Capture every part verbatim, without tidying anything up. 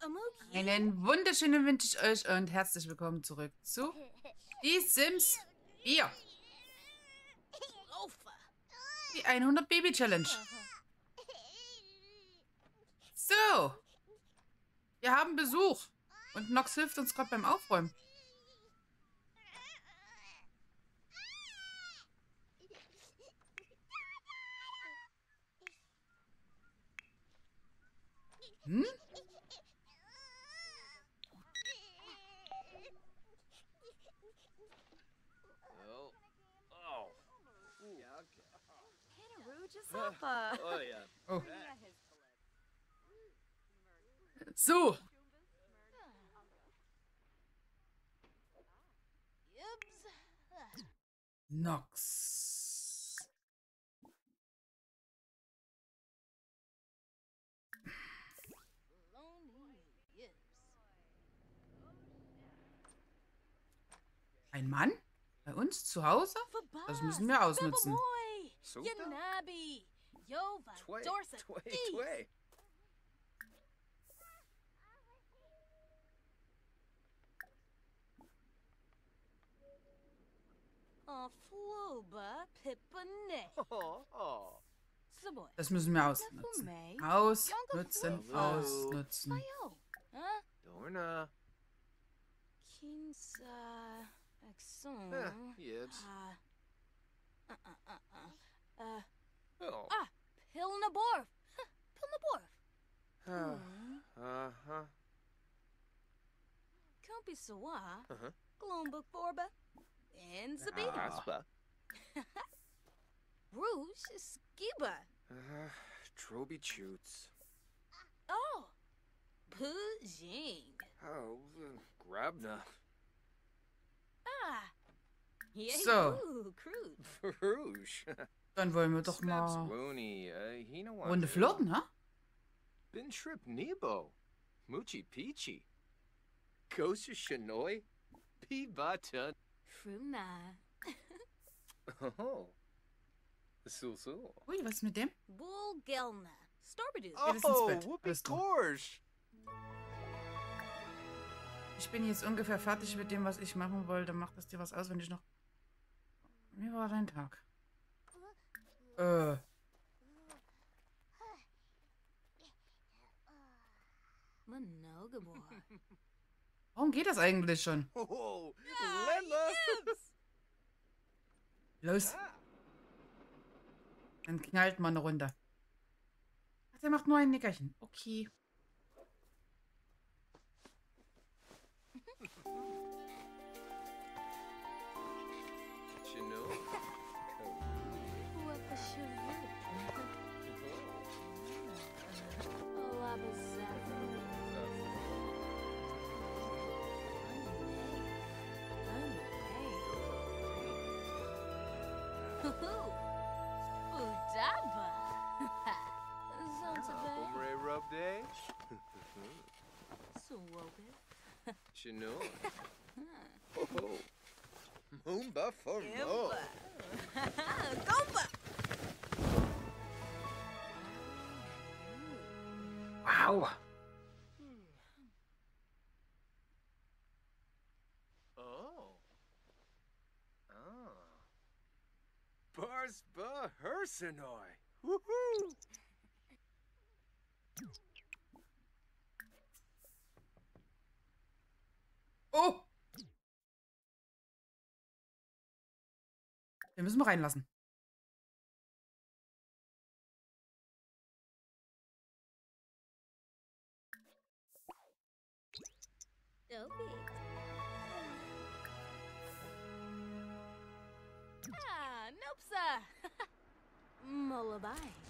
Einen wunderschönen wünsche ich euch und herzlich willkommen zurück zu Die Sims vier. Die hundert Baby Challenge. So. Wir haben Besuch. Und Nox hilft uns gerade beim Aufräumen. Hm? Oh. Oh. Yeah, okay. Oh, yeah. Oh. So. Nox. Ein Mann? Bei uns zu Hause? Das müssen wir ausnutzen. Tway, tway, tway. Oh, Floba, Pippane. Oh, oh. Saboy. Das müssen wir ausnutzen. Ausnutzen, ausnutzen. Huh? Dorna. Kinsa. Axon. Eh, Yibs. Uh, uh, uh, uh, uh. Oh. Ah, Pilnaborf. Pilnaborf. Uh-huh. Kumpi Sawa. Uh-huh. Glombuk Borba. And Sabina. Aspa. Rouge Skiba. Uh, Troby Choots. Oh. Pujing. Oh, uh, Grabna. Ah. Yeah, So. crude. Farouche. Dann wollen wir doch Snaps mal Woony. Uh, Hina Runde flirten, ha? Bin Trip Nebo. Moochie Peachy. Kosher Shanoi. P Button. Frumna. Oh. So, so. Ui, was ist mit dem? Bull Gelna. Storbidoo. Geht es ins Oh, Bett. Whoopi Alles klar. Gorsh. Ich bin jetzt ungefähr fertig mit dem, was ich machen wollte. Macht das dir was aus, wenn ich noch... Wie war dein Tag? Äh... Monogabor. Warum geht das eigentlich schon? Oh, Lemma. Los. Dann knallt mal eine Runde. Ach, der macht nur ein Nickerchen. Okay. Chino. What the cheveux? Lava Zephyr. Udaba. Zontabe. Hombre rub day. Swobe. Chino. Oh. Moomba for mo. Gomba. Wow. Oh. Oh. Bars ba Hersenoi. Woohoo! Oh! Den müssen wir reinlassen. Ah, nope, sir. Molabai.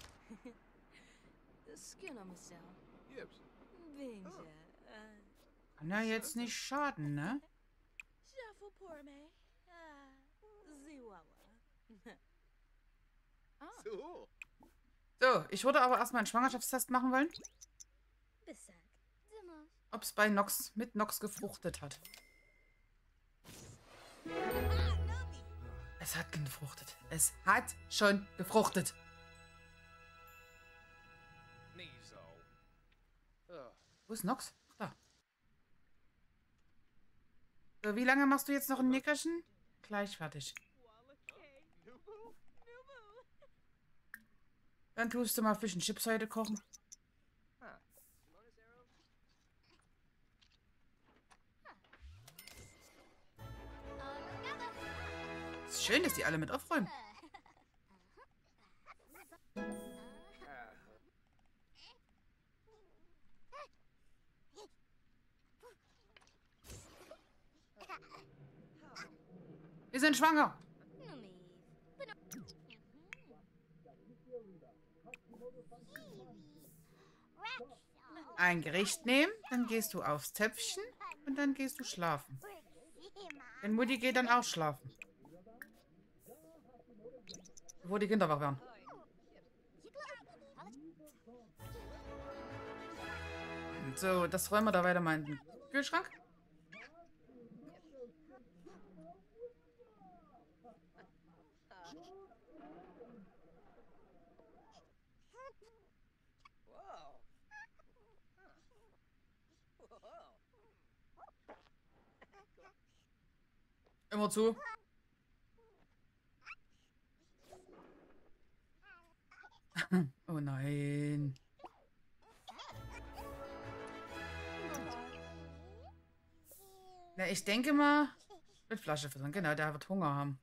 Skin on myself. Yips. Binja. Kann ja jetzt nicht schaden, ne? Shuffle poor me. Ah, Ziwawa. So. So, ich würde aber erstmal einen Schwangerschaftstest machen wollen. Bisak. Dimash. Ob es bei Nox mit Nox gefruchtet hat. Es hat gefruchtet. Es hat schon gefruchtet. Nizo. Ugh. Wo ist Nox? Ach, da. So, wie lange machst du jetzt noch ein Nickerchen? Gleich fertig. Dann tust du mal Fisch und Chips heute kochen. Ist schön, dass die alle mit aufräumen. Wir sind schwanger. Ein Gericht nehmen, dann gehst du aufs Töpfchen und dann gehst du schlafen. Denn Mutti geht dann auch schlafen. Bevor die Kinder wach werden. So, das räumen wir da weiter mal in den Kühlschrank. Immer zu. Oh nein. Na, ich denke mal, mit Flasche füttern. Genau, der wird Hunger haben.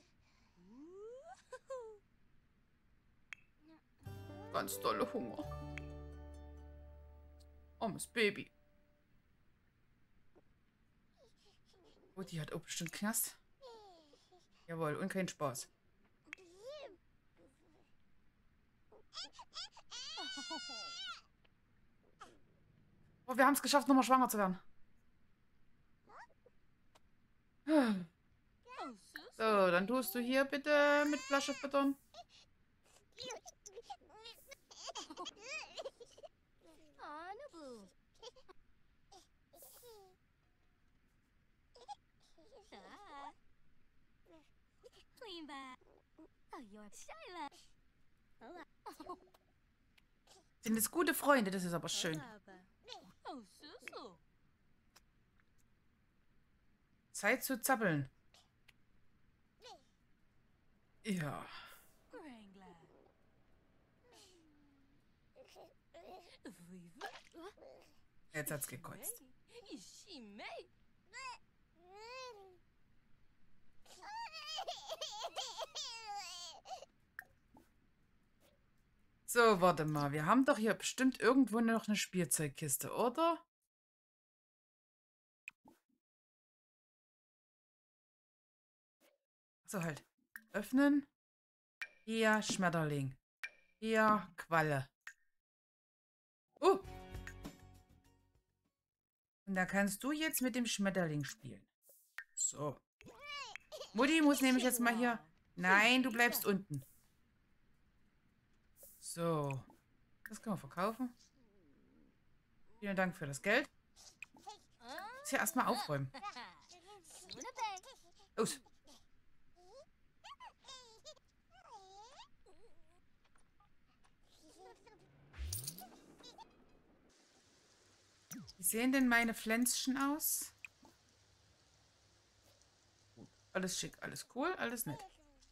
Ganz dolle Hunger. Armes Baby. Oh, die hat auch bestimmt Knast. Jawohl, und kein Spaß. Oh, wir haben es geschafft, nochmal schwanger zu werden. So, dann tust du hier bitte mit Flasche füttern. Sind es gute Freunde, das ist aber schön. Zeit zu zappeln. Ja. Jetzt hat's gekotzt. So, warte mal. Wir haben doch hier bestimmt irgendwo noch eine Spielzeugkiste, oder? So, halt. Öffnen. Hier Schmetterling. Hier Qualle. Oh! Und da kannst du jetzt mit dem Schmetterling spielen. So. Mutti muss nämlich jetzt mal hier... Nein, du bleibst unten. So. Das können wir verkaufen. Vielen Dank für das Geld. Jetzt hier erstmal aufräumen. Los. Wie sehen denn meine Pflänzchen aus? Alles schick, alles cool, alles nett.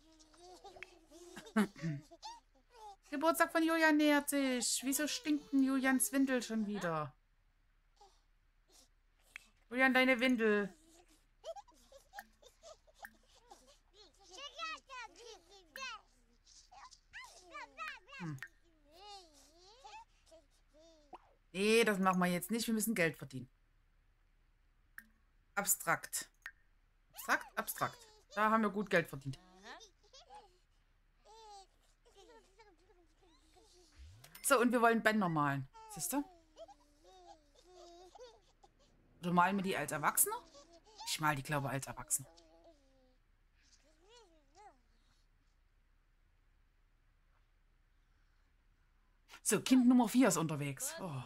Geburtstag von Julian nähert sich. Wieso stinkt denn Julians Windel schon wieder? Julian, deine Windel. Hm. Nee, das machen wir jetzt nicht. Wir müssen Geld verdienen. Abstrakt. Abstrakt, abstrakt. Da haben wir gut Geld verdient. So, und wir wollen Bänder malen. Siehst du? Oder malen wir die als Erwachsene? Ich mal die, glaube ich, als Erwachsene. So, Kind Nummer vier ist unterwegs. Oh.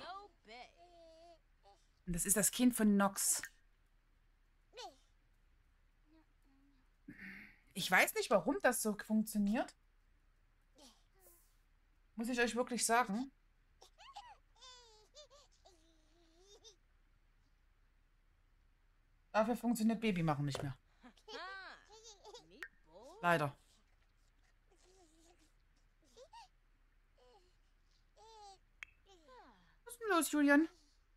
Und das ist das Kind von Nox. Ich weiß nicht, warum das so funktioniert. Muss ich euch wirklich sagen. Dafür funktioniert Baby machen nicht mehr. Leider. Was ist denn los, Julian?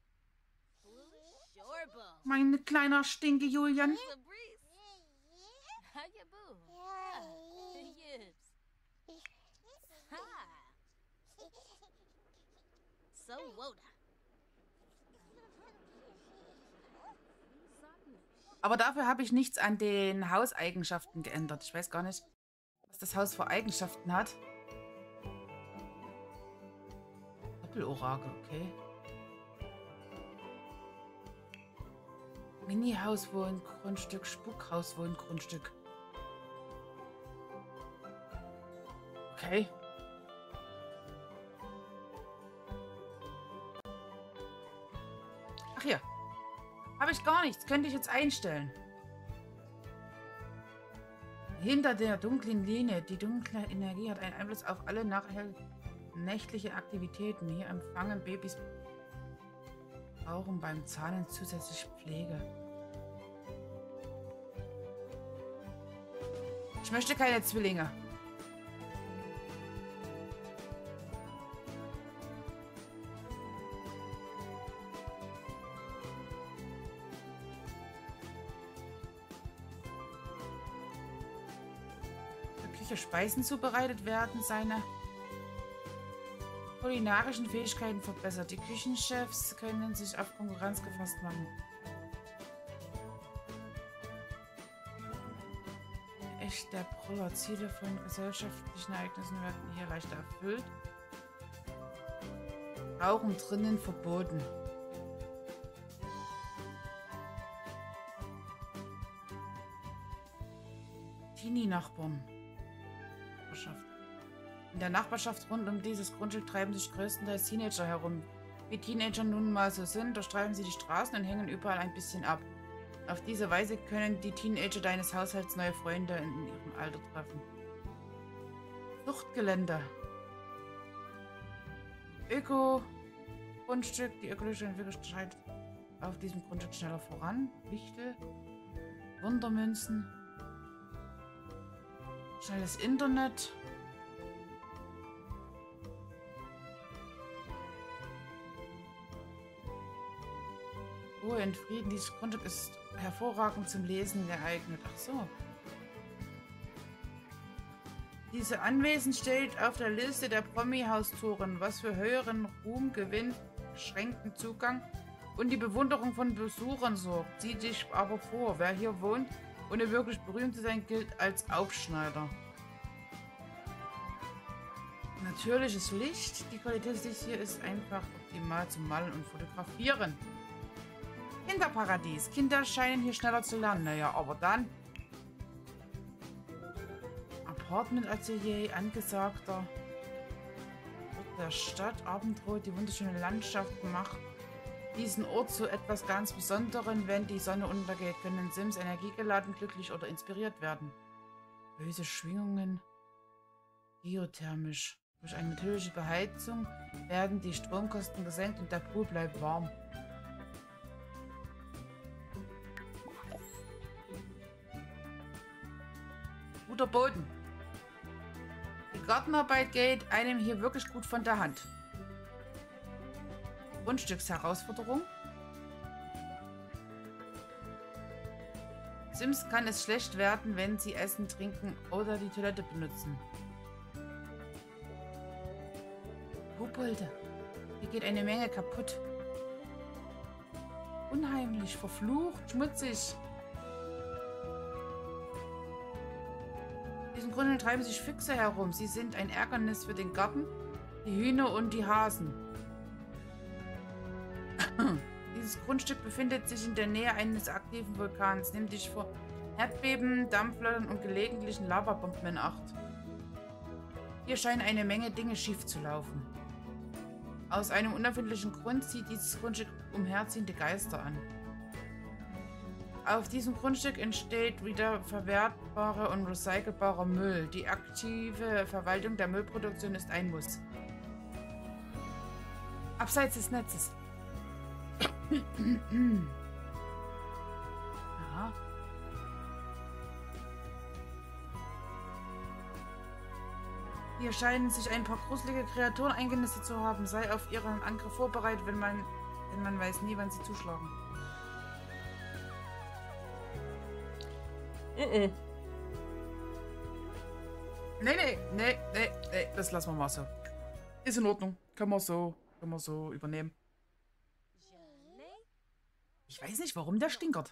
Mein kleiner Stinke, Julian. Aber dafür habe ich nichts an den Hauseigenschaften geändert. Ich weiß gar nicht, was das Haus für Eigenschaften hat. Doppelorakel, okay. Mini-Hauswohngrundstück, Spukhauswohngrundstück. Okay. Ach ja. Habe ich gar nichts. Könnte ich jetzt einstellen. Hinter der dunklen Linie. Die dunkle Energie hat einen Einfluss auf alle nachher nächtliche Aktivitäten. Hier empfangen Babys brauchen beim Zahnen zusätzlich Pflege. Ich möchte keine Zwillinge. Speisen zubereitet werden, seine kulinarischen Fähigkeiten verbessert. Die Küchenchefs können sich auf Konkurrenz gefasst machen. Echt der Brüller. Ziele von gesellschaftlichen Ereignissen werden hier leichter erfüllt. Rauchen drinnen verboten. Teenie-Nachbarn. In der Nachbarschaft rund um dieses Grundstück treiben sich größtenteils Teenager herum. Wie Teenager nun mal so sind, durchstreifen sie die Straßen und hängen überall ein bisschen ab. Auf diese Weise können die Teenager deines Haushalts neue Freunde in ihrem Alter treffen. Fluchtgelände. Öko-Grundstück. Die ökologische Entwicklung schreitet auf diesem Grundstück schneller voran. Wichtel. Wundermünzen. Schnelles Internet. Ruhe und Frieden. Dieses Grundstück ist hervorragend zum Lesen geeignet. Ach so. Diese Anwesen steht auf der Liste der Promi-Haustouren, was für höheren Ruhm gewinnt, beschränkten Zugang und die Bewunderung von Besuchern sorgt. Sieh dich aber vor, wer hier wohnt, ohne wirklich berühmt zu sein, gilt als Aufschneider. Natürliches Licht. Die Qualität des Lichts hier ist einfach optimal zum Malen und Fotografieren. Kinderparadies. Kinder scheinen hier schneller zu lernen. Naja, aber dann... Apartment-Atelier, angesagter Ort der Stadt. Abendrot, die wunderschöne Landschaft macht diesen Ort zu etwas ganz Besonderem. Wenn die Sonne untergeht, können Sims energiegeladen, glücklich oder inspiriert werden. Böse Schwingungen. Geothermisch. Durch eine natürliche Beheizung werden die Stromkosten gesenkt und der Pool bleibt warm. Guter Boden. Die Gartenarbeit geht einem hier wirklich gut von der Hand. Grundstücksherausforderung. Sims kann es schlecht werden, wenn sie essen, trinken oder die Toilette benutzen. Kobolde. Hier geht eine Menge kaputt. Unheimlich, verflucht, schmutzig. In diesem Grunde treiben sich Füchse herum. Sie sind ein Ärgernis für den Garten, die Hühner und die Hasen. Dieses Grundstück befindet sich in der Nähe eines aktiven Vulkans. Nimm dich vor Erdbeben, Dampflöchern und gelegentlichen Lavabomben in Acht. Hier scheinen eine Menge Dinge schief zu laufen. Aus einem unerfindlichen Grund zieht dieses Grundstück umherziehende Geister an. Auf diesem Grundstück entsteht wieder verwertbarer und recycelbarer Müll. Die aktive Verwaltung der Müllproduktion ist ein Muss. Abseits des Netzes. Hier scheinen sich ein paar gruselige Kreaturen eingenistet zu haben. Sei auf ihren Angriff vorbereitet, wenn man, denn man weiß nie, wann sie zuschlagen. Uh -uh. Nee, nee, nee, nee, nee, das lassen wir mal so. Ist in Ordnung. Können wir so, können wir so übernehmen. Ich weiß nicht, warum der stinkert.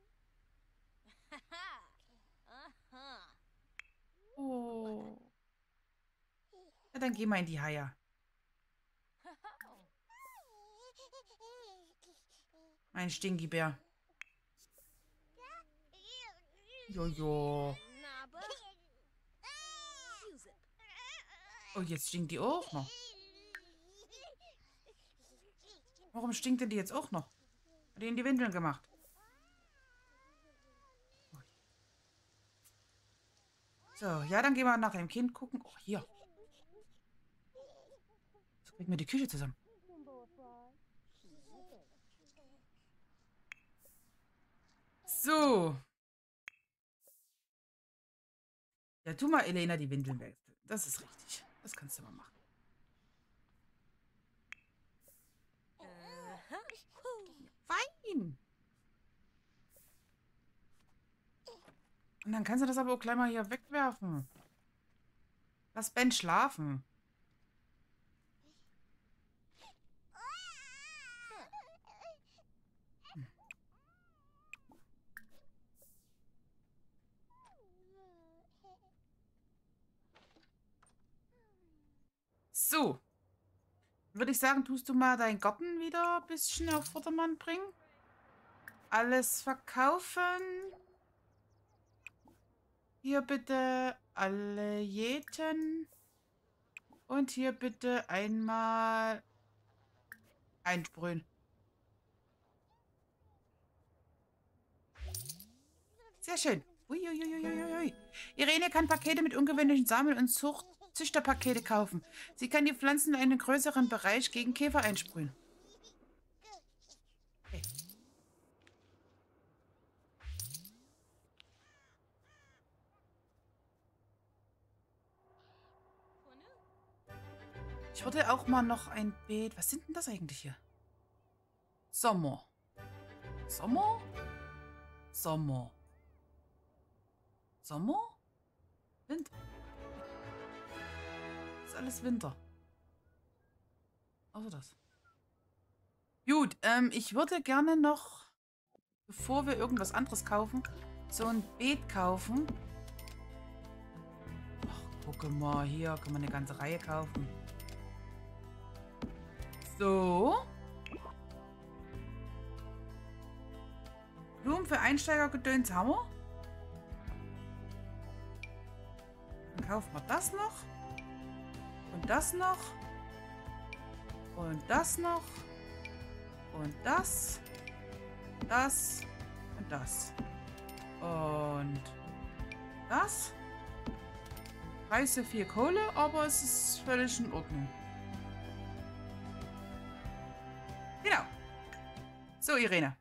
Oh. Ja, dann geh mal in die Haie. Ein Stinkibär. Jojo. Oh, jetzt stinkt die auch noch. Warum stinkt denn die jetzt auch noch? Hat die in die Windeln gemacht? So, ja, dann gehen wir nach dem Kind gucken. Oh, hier. So kriegen wir die Küche zusammen. So. Ja, tu mal, Elena, die Windeln weg. Das ist richtig. Das kannst du mal machen. Fein. Und dann kannst du das aber auch gleich mal hier wegwerfen. Lass Ben schlafen. Hm. So. Würde ich sagen, tust du mal deinen Garten wieder ein bisschen auf Vordermann bringen. Alles verkaufen. Hier bitte alle Jäten. Und hier bitte einmal einsprühen. Sehr schön. Uiuiuiui. Irene kann Pakete mit ungewöhnlichen Samen und Zucht Züchterpakete kaufen. Sie kann die Pflanzen in einen größeren Bereich gegen Käfer einsprühen. Okay. Ich würde auch mal noch ein Beet... Was sind denn das eigentlich hier? Sommer. Sommer? Sommer. Sommer? Winter. Ist alles Winter. Außer das. Gut, ähm, ich würde gerne noch, bevor wir irgendwas anderes kaufen, so ein Beet kaufen. Ach, gucke mal, hier kann man eine ganze Reihe kaufen. So. Blumen für Einsteigergedöns haben wir. Dann kaufen wir das noch. Und das noch. Und das noch. Und das. Das. Und das. Und das. Preis für viel Kohle, aber es ist völlig in Ordnung. Genau. So, Irene.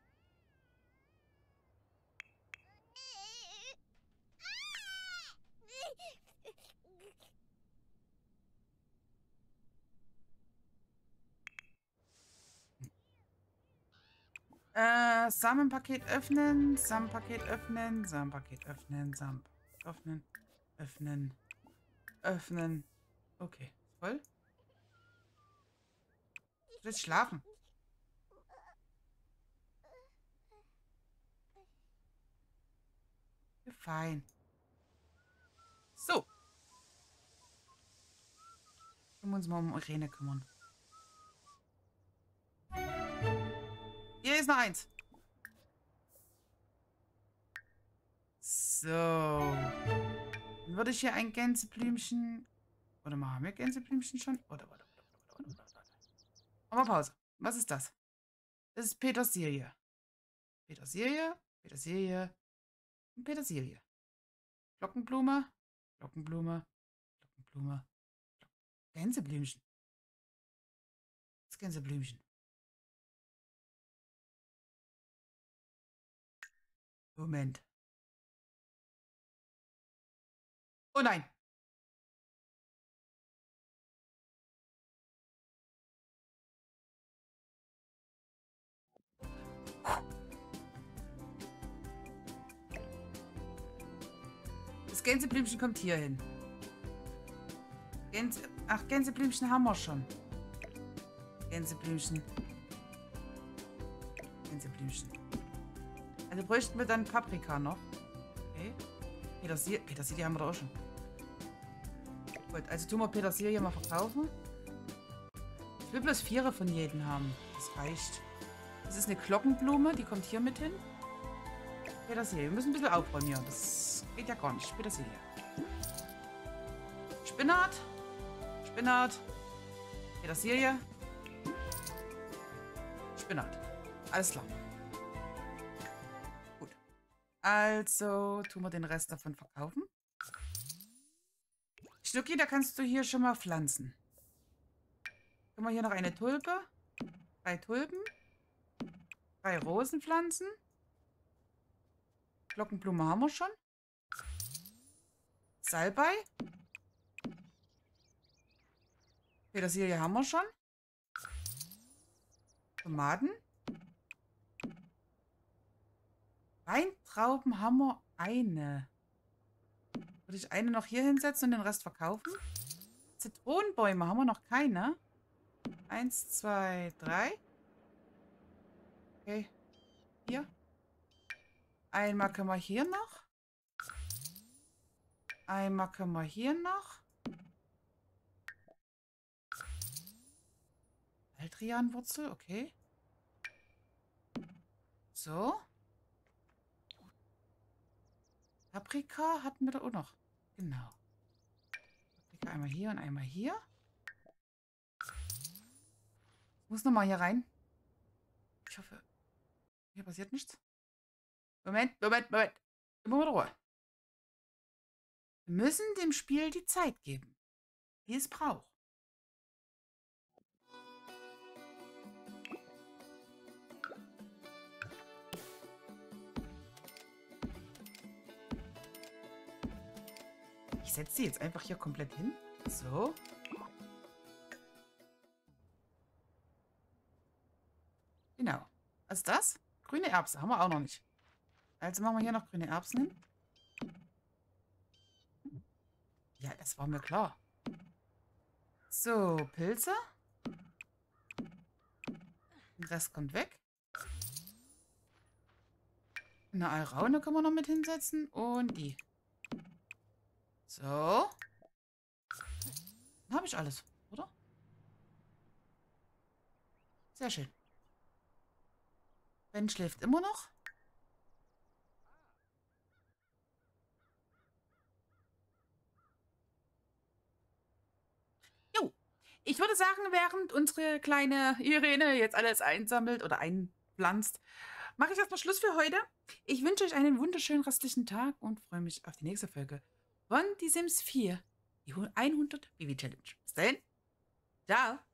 Äh, Samenpaket öffnen, Samenpaket öffnen, Samenpaket öffnen, Samen öffnen, öffnen, öffnen. Okay, voll. Du willst schlafen. Fein. So. Wir müssen uns mal um Irene kümmern. Hier ist noch eins. So. Dann würde ich hier ein Gänseblümchen... Oder machen wir Gänseblümchen schon? Oder, oder, oder, oder, oder, oder, oder. Machen wir Pause. Was ist das? Das ist Petersilie. Petersilie, Petersilie und Petersilie. Glockenblume, Glockenblume, Glockenblume. Gänseblümchen. Das Gänseblümchen. Moment. Oh nein. Das Gänseblümchen kommt hier hin. Gänse... Ach, Gänseblümchen haben wir schon. Gänseblümchen. Gänseblümchen. Also bräuchten wir dann Paprika noch. Okay. Petersilie, Petersilie haben wir da auch schon. Gut, also tun wir Petersilie mal verkaufen. Ich will bloß vier von jedem haben. Das reicht. Das ist eine Glockenblume, die kommt hier mit hin. Petersilie. Wir müssen ein bisschen aufräumen hier. Das geht ja gar nicht. Petersilie. Spinat. Spinat. Petersilie. Spinat. Alles klar. Gut. Also tun wir den Rest davon verkaufen. Schnucki, da kannst du hier schon mal pflanzen. Können wir hier noch eine Tulpe. Drei Tulpen. Drei Rosen pflanzen. Glockenblume haben wir schon. Salbei. Petersilie haben wir schon. Tomaten. Weintrauben haben wir eine. Würde ich eine noch hier hinsetzen und den Rest verkaufen? Zitronenbäume haben wir noch keine. Eins, zwei, drei. Okay. Hier. Einmal können wir hier noch. Einmal können wir hier noch. Baldrianwurzel, okay. So. Paprika hatten wir da auch noch. Genau. Paprika einmal hier und einmal hier. Ich muss nochmal hier rein. Ich hoffe, hier passiert nichts. Moment, Moment, Moment. Immer mit Ruhe. Wir müssen dem Spiel die Zeit geben, die es braucht. Ich setze sie jetzt einfach hier komplett hin. So. Genau. Was ist das? Grüne Erbse haben wir auch noch nicht. Also machen wir hier noch grüne Erbsen hin. Ja, das war mir klar. So, Pilze. Der Rest kommt weg. Eine Alraune können wir noch mit hinsetzen. Und die. So. Dann habe ich alles, oder? Sehr schön. Ben schläft immer noch. Jo. Ich würde sagen, während unsere kleine Irene jetzt alles einsammelt oder einpflanzt, mache ich erstmal Schluss für heute. Ich wünsche euch einen wunderschönen restlichen Tag und freue mich auf die nächste Folge von Die Sims vier, die hundert Baby Challenge. Bis dahin. Ciao.